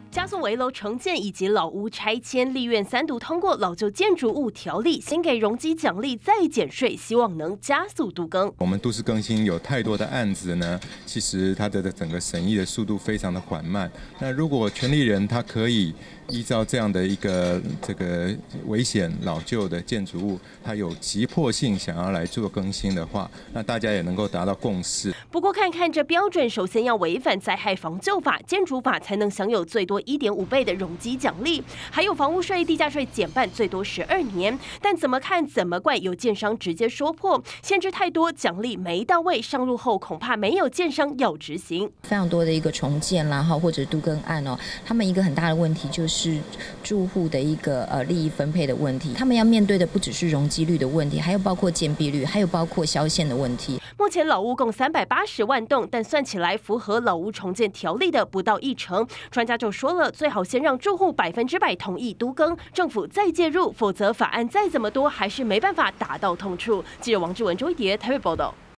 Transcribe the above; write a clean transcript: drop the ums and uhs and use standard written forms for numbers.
加速危楼重建以及老屋拆迁，立院3读通过老旧建筑物条例，先给容积奖励，再减税，希望能加速都更。 我们都市更新有太多的案子呢，其实它的整个审议的速度非常的缓慢。那如果权利人他可以依照这样的一个危险老旧的建筑物，它有急迫性想要来做更新的话，那大家也能够达到共识。 不过看看这标准，首先要违反灾害防救法、建筑法，才能享有最多1.5倍的容积奖励，还有房屋税、地价税减半，最多12年。但怎么看怎么怪，有建商直接说破，限制太多，奖励没到位，上路后恐怕没有建商要执行。 非常多的一个重建啦，或者都更案哦，他们一个很大的问题就是住户的一个利益分配的问题，他们要面对的不只是容积率的问题，还有包括建蔽率，还有包括销线的问题。 目前老屋共380万栋，但算起来符合老屋重建条例的不到1成。专家就说了，最好先让住户100%同意都更，政府再介入，否则法案再怎么多，还是没办法打到痛处。记者王志文、周一蝶台北报道。